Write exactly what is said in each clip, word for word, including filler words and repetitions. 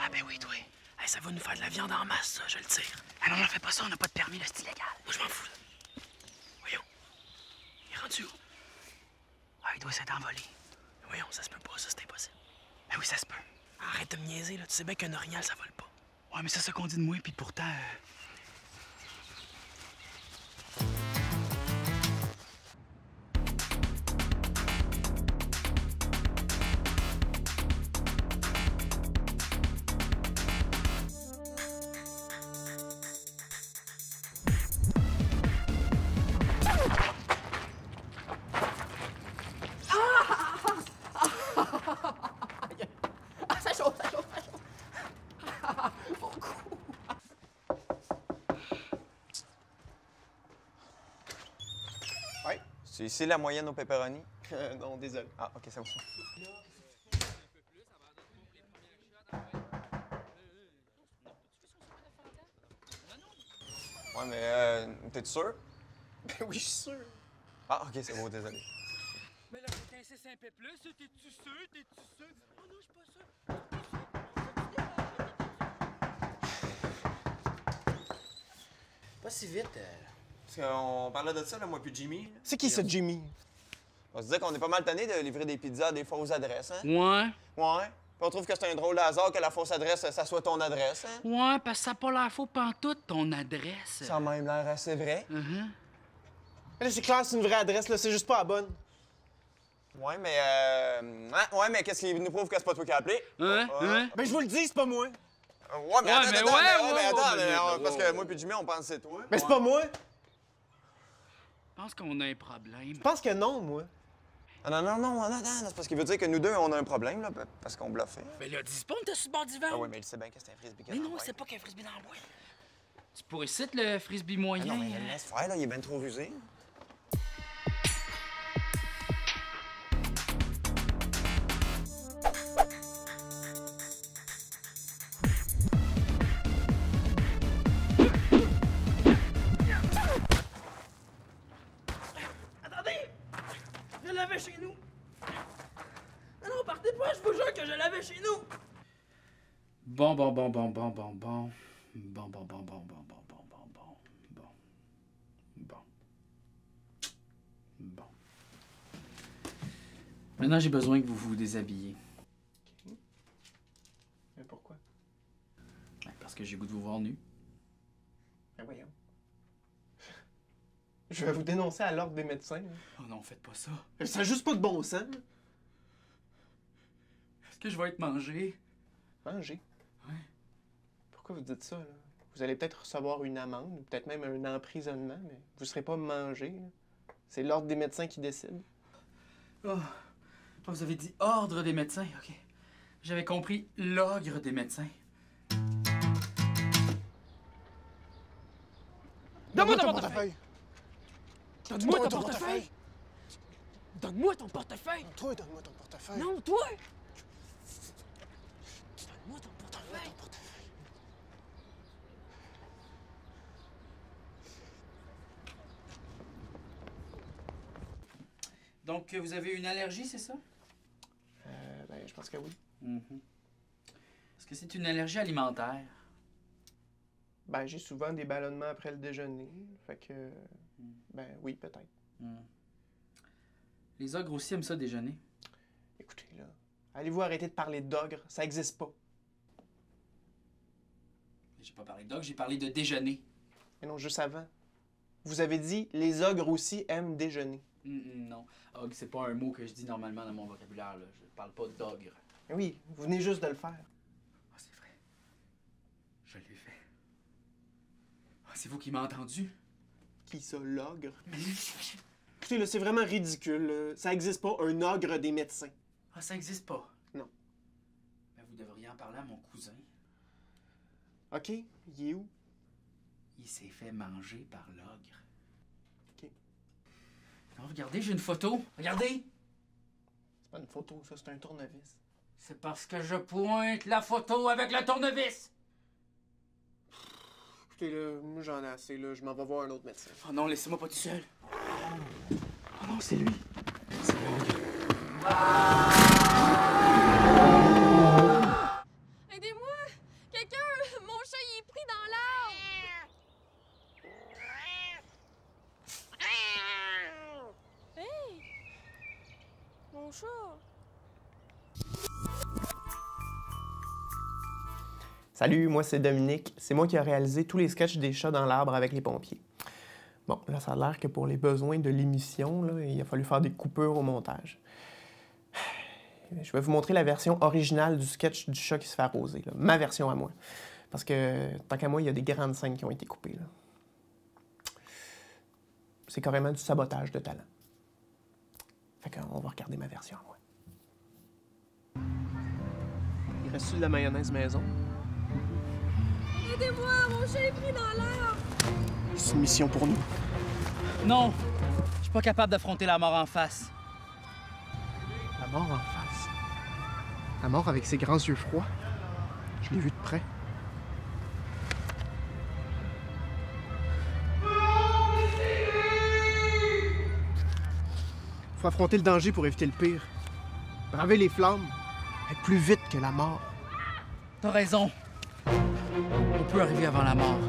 Ah ben oui, toi. Hey, ça va nous faire de la viande en masse, ça, je le tire. Ah non, on fait pas ça, on n'a pas de permis, là, c'est illégal. Moi, je m'en fous, là. Voyons. Il est rendu où? Ah, il doit s'être envolé. Voyons, ça se peut pas, ça, c'est impossible. Ben oui, ça se peut. Arrête de me niaiser, là. Tu sais bien qu'un orignal, ça vole pas. Ouais, mais c'est ça qu'on dit de moi, puis pourtant... Euh... C'est ici la moyenne au pepperoni? Euh, non, désolé. Ah, OK, c'est bon. Ouais, mais euh, t'es-tu sûr? Ben oui, je suis sûr. Ah, OK, c'est bon, désolé. Mais là, c'est un six un peu plus, t'es-tu sûr? T'es-tu sûr? Oh non, je suis pas sûr. Pas si vite. Euh... Parce qu'on parlait de ça, là, moi puis Jimmy. C'est qui, ça, Jimmy? On se disait qu'on est pas mal tanné de livrer des pizzas à des fausses adresses, hein? Ouais. Ouais. Puis on trouve que c'est un drôle de hasard que la fausse adresse, ça soit ton adresse, hein? Ouais, parce que ça n'a pas l'air faux pantoute, ton adresse. Ça a même l'air assez vrai. Uh-huh. Mais là, c'est clair, c'est une vraie adresse, là. C'est juste pas la bonne. Ouais, mais euh... hein? Ouais, mais qu'est-ce qui nous prouve que c'est pas toi qui as appelé? Hein? Ah. Hein? Ben, je vous le dis, c'est pas moi. Euh, Ouais, mais Ouais, attends, mais attends, ouais, mais, ouais, mais attends, ouais, mais, mais, on- ouais, parce que ouais. moi puis Jimmy, on pense que c'est toi. Ben, c'est pas moi. Je pense qu'on a un problème. Je pense que non, moi. Ah, non, non, non, non, non, non, c'est parce qu'il veut dire que nous deux, on a un problème, là, parce qu'on bluffait. Mais là, dis pas, on était sur le bord du vent. Ah oui, mais il sait bien que c'est un frisbee. Mais non, c'est pas qu'un frisbee dans le bois. Tu pourrais citer le frisbee moyen. Ah non, mais hein? laisse faire, là, il est bien trop rusé. Attendez! Je l'avais chez nous! Non, non, partez pas, je vous jure que je l'avais chez nous! Bon, bon, bon, bon, bon, bon, bon. Bon, bon, bon, bon, bon, bon, bon, bon, bon, bon. Bon. Bon. Maintenant, j'ai besoin que vous vous déshabillez. Mais pourquoi? Ouais, parce que j'ai goût de vous voir nu. Ben, voyons. Je vais vous dénoncer à l'ordre des médecins. là. Oh non, faites pas ça. Ça n'a juste pas de bon sens. là. Est-ce que je vais être mangé? Manger. Ouais. Pourquoi vous dites ça, là? Vous allez peut-être recevoir une amende, ou peut-être même un emprisonnement, mais vous serez pas mangé. là. C'est l'ordre des médecins qui décide. Oh. Oh, vous avez dit ordre des médecins, ok. J'avais compris l'ogre des médecins. Donne-moi ton portefeuille! Donne-moi ton portefeuille! Donne-moi ton portefeuille! Toi, donne-moi ton portefeuille. Non, toi! Donne-moi ton portefeuille! Donc, vous avez une allergie, c'est ça? Euh, ben, je pense que oui. Mm-hmm. Est-ce que c'est une allergie alimentaire? Ben, j'ai souvent des ballonnements après le déjeuner. Fait que. Ben, oui, peut-être. Mm. Les ogres aussi aiment ça déjeuner. Écoutez, là. Allez-vous arrêter de parler d'ogre? Ça existe pas. J'ai pas parlé d'ogre, j'ai parlé de déjeuner. Mais non, juste avant. Vous avez dit les ogres aussi aiment déjeuner. Mm, mm, non, ogre, c'est pas un mot que je dis normalement dans mon vocabulaire. Là. Je parle pas d'ogre. Mais oui, vous venez juste de le faire. Ah, c'est vrai. Je l'ai fait. Ah, c'est vous qui m'avez entendu? Qui ça, l'ogre? Écoutez, là, c'est vraiment ridicule. là. Ça existe pas, un ogre des médecins. Ah, ça existe pas? Non. Mais vous devriez en parler à mon cousin. OK, il est où? Il s'est fait manger par l'ogre. OK. Non, regardez, j'ai une photo. Regardez! C'est pas une photo, ça, c'est un tournevis. C'est parce que je pointe la photo avec le tournevis! Écoutez, là, moi, j'en ai assez, là. Je m'en vais voir un autre médecin. Oh non, laissez-moi pas tout seul. Oh non, c'est lui. C'est l'ogre. Aidez-moi! chat. Salut, moi c'est Dominique. C'est moi qui ai réalisé tous les sketchs des chats dans l'arbre avec les pompiers. Bon, là, ça a l'air que pour les besoins de l'émission, là, il a fallu faire des coupures au montage. Je vais vous montrer la version originale du sketch du chat qui se fait arroser, là. Ma version à moi. Parce que, tant qu'à moi, il y a des grandes scènes qui ont été coupées, là. C'est carrément du sabotage de talent. Fait qu'on va regarder ma version à moi. Il reste-tu de la mayonnaise maison? Aidez-moi, mon chat est pris dans l'air. C'est une mission pour nous. Non! Je suis pas capable d'affronter la mort en face. La mort en face. La mort avec ses grands yeux froids. Je l'ai vu de près. Faut affronter le danger pour éviter le pire. Braver les flammes. Être plus vite que la mort. T'as raison. On peut arriver avant la mort.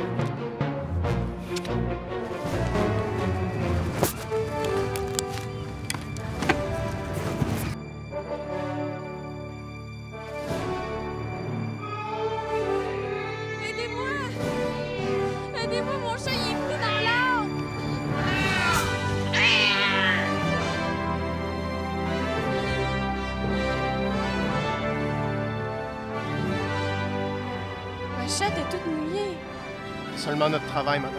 Aidez-moi! Aidez-moi, mon chat, il est pris dans l'arbre! Ma chatte est toute mouillée. C'est seulement notre travail, madame.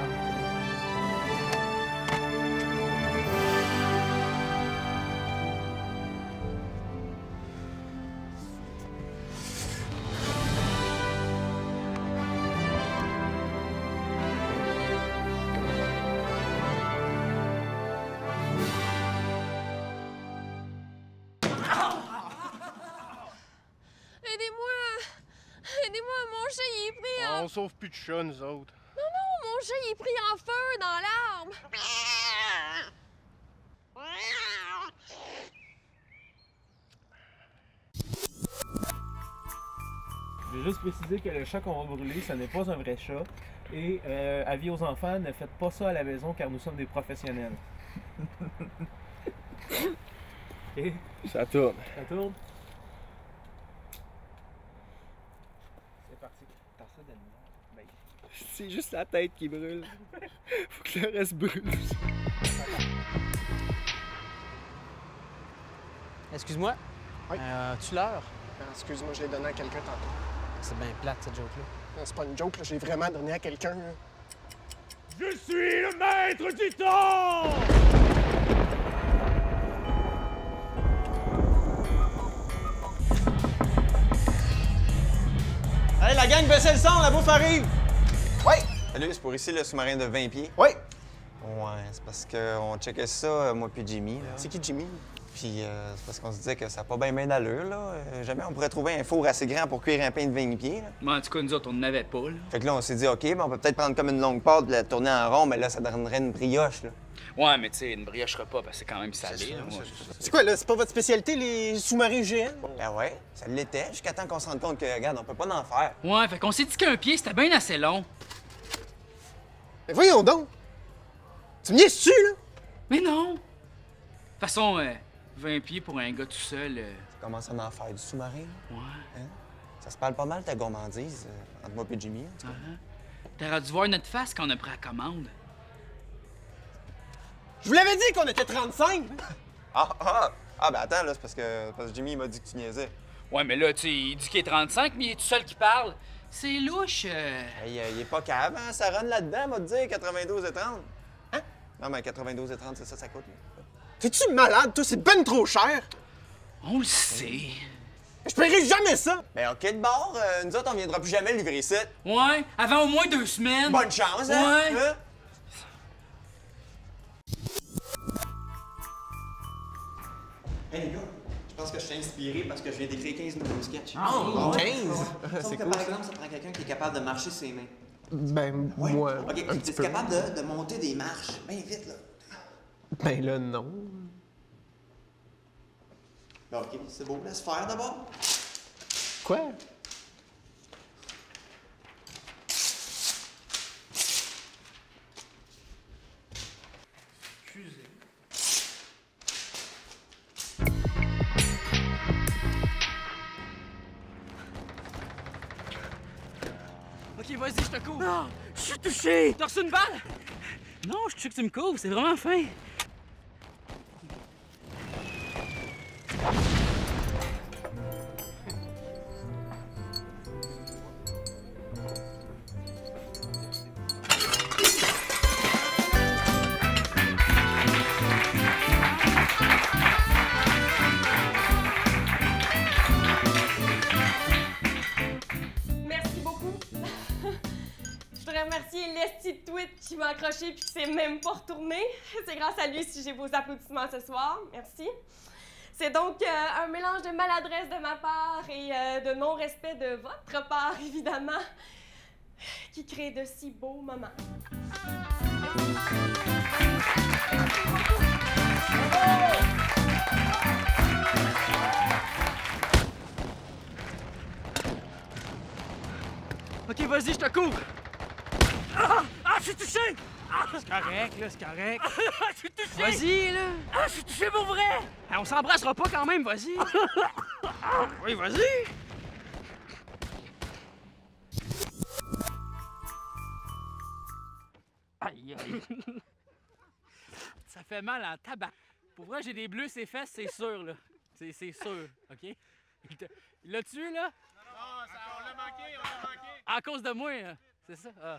Aidez-moi! Aidez-moi, mon chat, il est pris en... On sauve plus de chats, nous autres. Non, non, mon chat, il est pris en feu dans l'arbre! Je vais juste préciser que le chat qu'on va brûler, ce n'est pas un vrai chat. Et euh, avis aux enfants, ne faites pas ça à la maison car nous sommes des professionnels. Et Ça tourne. ça tourne. C'est parti. T'as ça de ben. C'est juste la tête qui brûle. Faut que le reste brûle. Excuse-moi. Oui. Euh, tu l'heure? Excuse-moi, je l'ai donné à quelqu'un tantôt. C'est bien plate, cette joke-là. Non, c'est pas une joke, là. Je l'ai vraiment donné à quelqu'un. là. Je suis le maître du temps! Allez, la gang, baissez le son, la bouffe arrive! Ouais! Salut, c'est pour ici le sous-marin de vingt pieds. Oui! Ouais, c'est parce qu'on checkait ça, euh, moi puis Jimmy. là. C'est qui Jimmy? Puis euh, c'est parce qu'on se disait que ça n'a pas bien bien d'allure, là. Euh, jamais on pourrait trouver un four assez grand pour cuire un pain de vingt pieds, là. Mais en tout cas, nous autres, on n'avait pas, là. Fait que là, on s'est dit, OK, ben, on peut peut-être prendre comme une longue pâte et la tourner en rond, mais là, ça donnerait une brioche, là. Ouais, mais tu sais, une brioche repas, parce que c'est quand même salé, là. Moi, C'est quoi, là? C'est pas votre spécialité, les sous-marins géants? Ben ouais, ça l'était, jusqu'à temps qu'on se rende compte que, regarde, on peut pas en faire. Ouais, fait qu'on s'est dit qu'un pied, c'était bien assez long. Mais voyons donc! Tu me niaises-tu, là? Mais non! De toute façon, euh, vingt pieds pour un gars tout seul, euh, Ça commence à en faire du sous-marin, là. ouais. Hein? Ça se parle pas mal, ta gourmandise, euh, entre moi et Jimmy, en tout cas. Uh-huh. T'aurais dû voir notre face quand on a pris la commande. Je vous l'avais dit qu'on était trente-cinq! Ah, ah! Ah, ben attends, là, c'est parce que, parce que Jimmy, il m'a dit que tu niaisais. Ouais, mais là, tu sais, il dit qu'il est trente-cinq, mais il est tout seul qui parle. C'est louche. euh. Hey, euh, il est pas cave, hein? Ça run là-dedans, m'a dit, quatre-vingt-douze et trente. Hein? Non, mais quatre-vingt-douze et trente, c'est ça, ça coûte, là. T'es-tu malade, toi? C'est ben trop cher! On le sait. Je paierai jamais ça! Ben, OK, de bord, euh, nous autres, on viendra plus jamais livrer ici. Ouais, avant au moins deux semaines. Bonne chance, hein? Ouais. Hein? Hey, les gars, je pense que je suis inspiré parce que je viens d'écrire quinze nouveaux sketchs. Oh, quinze! Sauf que, par exemple, ça prend quelqu'un qui est capable de marcher ses mains. Ben, moi, OK, un petit es-tu peu. capable de, de monter des marches? Bien vite, là. Ben là, non. Ben, OK, c'est beau. Laisse faire d'abord. Quoi? Excusez. Ok, vas-y, je te couvre. Non, je suis touché. T'as reçu une balle? Non, je suis que tu me couvres, c'est vraiment fin. Je voudrais remercier l'esti de tweet qui m'a accroché puis qui s'est même pas retourné. C'est grâce à lui si j'ai vos applaudissements ce soir. Merci. C'est donc euh, un mélange de maladresse de ma part et euh, de non-respect de votre part, évidemment, qui crée de si beaux moments. Ok, vas-y, je te couvre. Ah! Ah, je suis touché! Ah! C'est correct, là, c'est correct. Je suis touché! Vas-y, là! Ah, je suis touché pour vrai! Ah, on s'embrassera pas quand même, vas-y! Oui, vas-y! Aïe, aïe. Ça fait mal en tabac. Pour vrai, j'ai des bleus ses fesses, c'est sûr, là. C'est sûr, OK? Il l'a tué, là? Non, ça, on l'a manqué, on l'a manqué. À cause de moi, hein? C'est ça? Ah.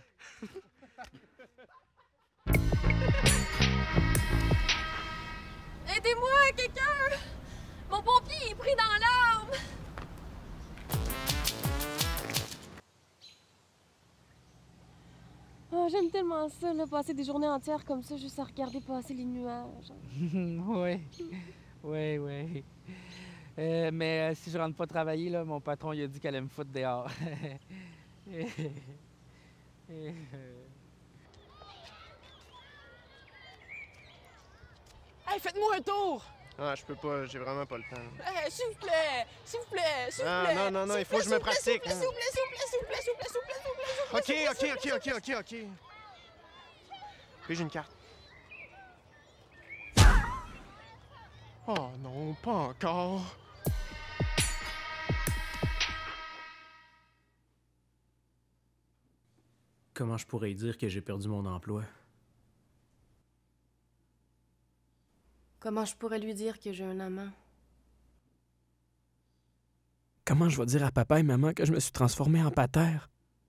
Aidez-moi, quelqu'un! Mon pompier est pris dans l'arbre! Oh, j'aime tellement ça, là, passer des journées entières comme ça, juste à regarder passer les nuages. Oui, oui, oui. Euh, mais euh, si je rentre pas travailler, là, mon patron il a dit qu'elle allait me foutre dehors. Hey, faites-moi un tour! Ah, je peux pas, j'ai vraiment pas le temps. Hey, s'il vous plaît! S'il vous plaît! S'il vous Ah, plaît! non, non, non, il faut que je me pratique. S'il vous plaît, s'il vous plaît, s'il vous plaît, s'il vous plaît, s'il vous plaît, s'il vous plaît, s'il vous plaît, OK, OK, OK, OK, OK, OK. Puis j'ai une carte. Oh non, pas encore. Comment je pourrais dire que j'ai perdu mon emploi? Comment je pourrais lui dire que j'ai un amant? Comment je vais dire à papa et maman que je me suis transformé en patère?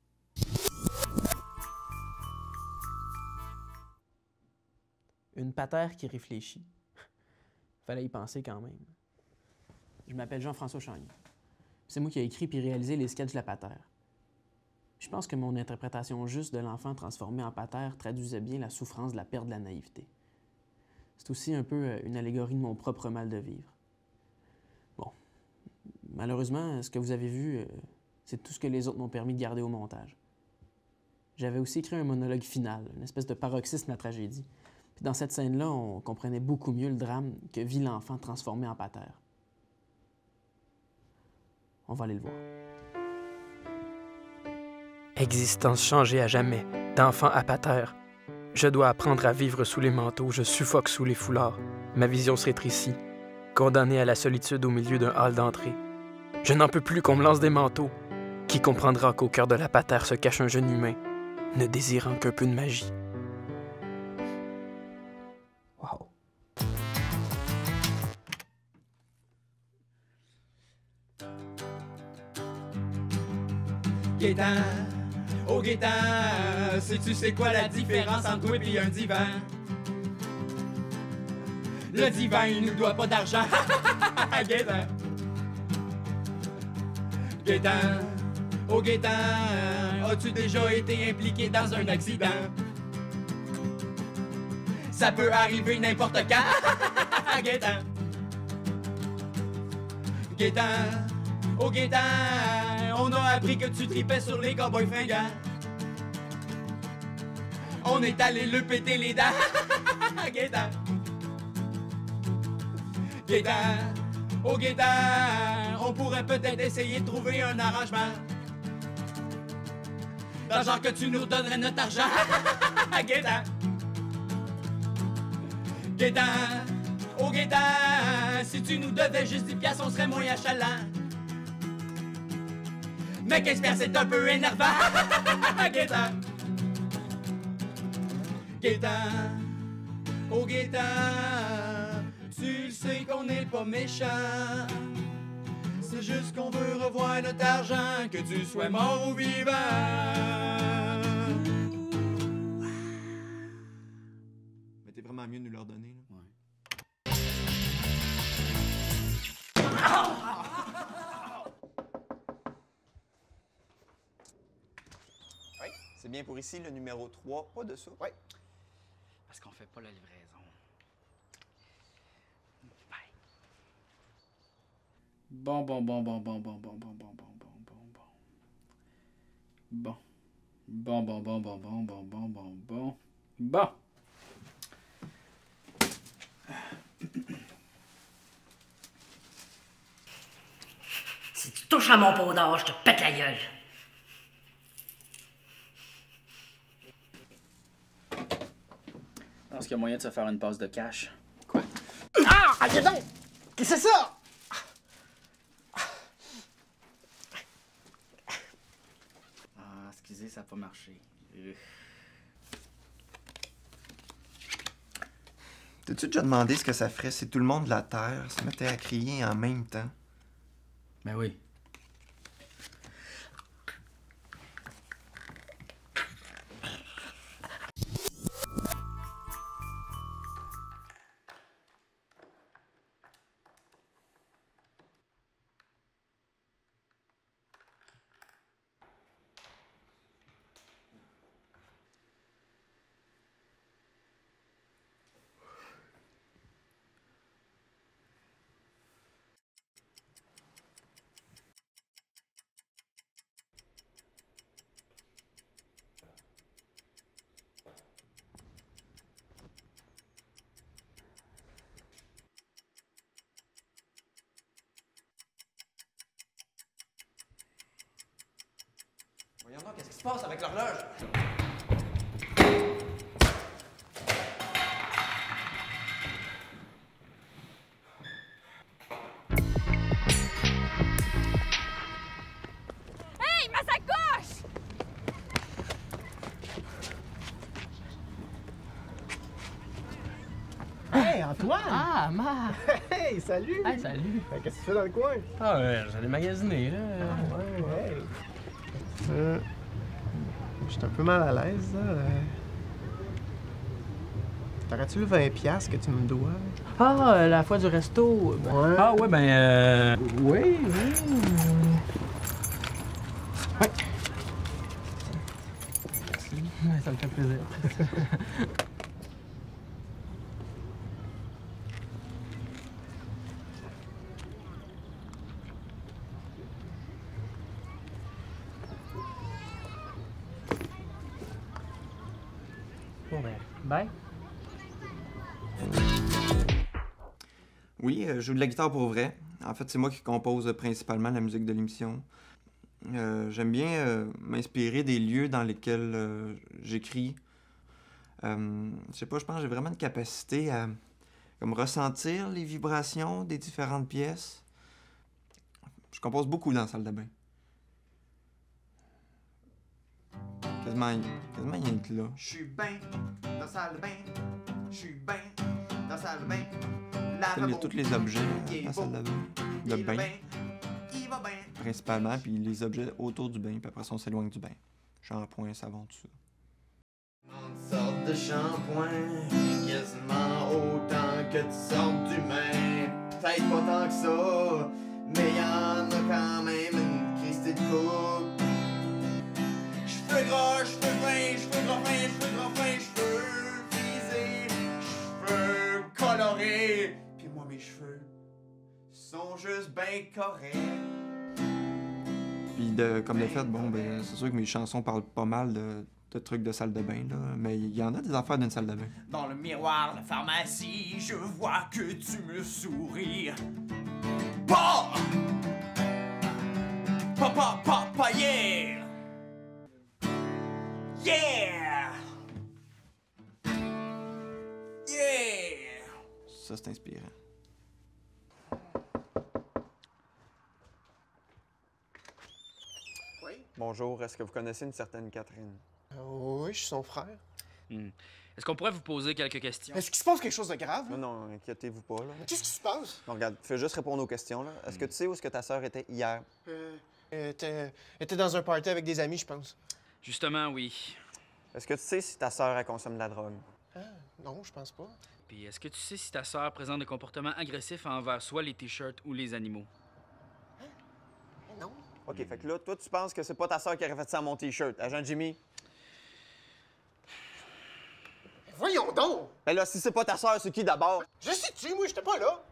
Une patère qui réfléchit. Fallait y penser quand même. Je m'appelle Jean-François Chagnon. C'est moi qui ai écrit puis réalisé les sketchs de la patère. Je pense que mon interprétation juste de l'enfant transformé en patère traduisait bien la souffrance de la perte de la naïveté. C'est aussi un peu une allégorie de mon propre mal de vivre. Bon, malheureusement, ce que vous avez vu, euh, c'est tout ce que les autres m'ont permis de garder au montage. J'avais aussi écrit un monologue final, une espèce de paroxysme de la tragédie. Puis dans cette scène-là, on comprenait beaucoup mieux le drame que vit l'enfant transformé en patère. On va aller le voir. Existence changée à jamais, d'enfant à patère. Je dois apprendre à vivre sous les manteaux, je suffoque sous les foulards. Ma vision se rétrécit, condamné à la solitude au milieu d'un hall d'entrée. Je n'en peux plus qu'on me lance des manteaux. Qui comprendra qu'au cœur de la patère se cache un jeune humain, ne désirant qu'un peu de magie. Wow. Gaétan, oh Gaétan, sais-tu c'est quoi la différence entre toi et un divan? Le divan, il nous doit pas d'argent. Gaétan. Gaétan, oh Gaétan, as-tu déjà été impliqué dans un accident? Ça peut arriver n'importe quand. Gaétan. Gaétan, oh Gaétan, on a appris que tu tripais sur les cowboys fringants. On est allé le péter les dents. Gaétan. Gaétan, oh Gaétan, on pourrait peut-être essayer de trouver un arrangement. Dans genre que tu nous redonnerais notre argent. Gaétan. Gaétan, oh Gaétan, si tu nous devais juste dix piastres, on serait moins achalant. Mais quinze piastres c'est un peu énervant. Gaétan. Gaétan. Oh Gaétan. Tu le sais qu'on n'est pas méchant. C'est juste qu'on veut revoir notre argent, que tu sois mort ou vivant. Mais t'es vraiment mieux de nous leur donner, là. Oui, c'est bien pour ici, le numéro trois, pas de ça. Oui. Parce qu'on fait pas la livraison. Bon, bon, bon, bon, bon, bon, bon, bon, bon, bon, bon, bon, bon. Bon. Bon, bon, bon, bon, bon, bon, bon, bon, bon. Bon. Si tu touches à mon pot d'or, je te pète la gueule. Je pense qu'il y a moyen de se faire une passe de cash. Ah! Allez donc! Qu'est-ce que c'est ça? Ah, excusez, ça n'a pas marché. Euh. T'as-tu déjà demandé ce que ça ferait si tout le monde de la Terre se mettait à crier en même temps? Ben oui. Voyons donc, qu'est-ce qui se passe avec l'horloge? Hey, ma sacoche! Hey, Antoine! Ah, Ma! Hey, salut! Hey, salut! Ben, qu'est-ce que tu fais dans le coin? Ah, ouais, j'allais magasiner, là. Ah, ouais, ouais. Euh, je suis un peu mal à l'aise, là. Euh... T'aurais-tu le vingt piastres que tu me dois? Ah, euh, la fois du resto. Ouais. Ah, ouais, ben, euh... Oui, oui. Ouais. Merci. Ouais, ça me fait plaisir. Bon, ben, bye. Oui, euh, je joue de la guitare pour vrai. En fait, c'est moi qui compose euh, principalement la musique de l'émission. Euh, j'aime bien euh, m'inspirer des lieux dans lesquels euh, j'écris. Euh, je sais pas, je pense que j'ai vraiment une capacité à comme ressentir les vibrations des différentes pièces. Je compose beaucoup dans la salle de bain. Quasiment, quasiment rien que là. Je suis ben dans la salle de bain. Je suis ben dans la salle de bain. Il y a tous les objets dans la salle de bain. Le bain. Il va bien. Principalement, puis les objets autour du bain, puis après ça, on s'éloigne du bain. Shampoing, savon, tout ça. Une sorte de shampoing, quasiment autant que de sortes d'humains. Peut-être pas tant que ça, mais y'en a quand même une christie de coupe. Cheveux gras, cheveux fins, cheveux gras fins, cheveux gras fins, cheveux frisés, cheveux colorés. Puis moi, mes cheveux sont juste ben corrects. Puis de, comme de fait, bon, ben, c'est sûr que mes chansons parlent pas mal de, de trucs de salle de bain, là, mais il y en a des affaires d'une salle de bain. Dans le miroir de la pharmacie, je vois que tu me souris. Pa! Pa, pa, pa, pa, yeah! Yeah! Yeah! Ça, c'est inspirant. Oui. Bonjour, est-ce que vous connaissez une certaine Catherine? Euh, oui, je suis son frère. Hmm. Est-ce qu'on pourrait vous poser quelques questions? Est-ce qu'il se passe quelque chose de grave? Non, non, inquiétez-vous pas, là. Qu'est-ce qui se passe? Non, regarde, fais juste répondre aux questions, là. Est-ce que tu sais où est-ce que ta sœur était hier? Euh, elle était, elle était dans un party avec des amis, je pense. Justement, oui. Est-ce que tu sais si ta sœur, elle consomme de la drogue? Ah, non, je pense pas. Puis est-ce que tu sais si ta sœur présente des comportements agressifs envers soit les t-shirts ou les animaux? Non. OK, fait que là, toi, tu penses que c'est pas ta sœur qui aurait fait ça à mon T-shirt, agent Jimmy? Voyons donc! Ben là, si c'est pas ta sœur, c'est qui d'abord? Je sais-tu, moi, j'étais pas là!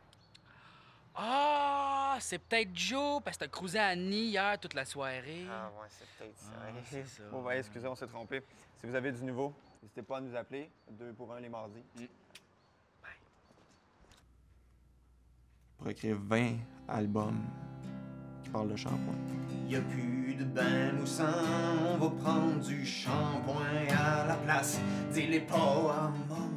Ah, c'est peut-être Joe, parce que t'as cruisé à Annie hier toute la soirée. Ah ouais, c'est peut-être ça. Ah, c'est ça. Bon, ben, excusez, on s'est trompé. Si vous avez du nouveau, n'hésitez pas à nous appeler. Deux pour un les mardis. Mm. Pour écrire vingt albums qui parlent de shampoing. Y'a plus de bain moussant, on va prendre du shampoing à la place. Dis-les pas à maman.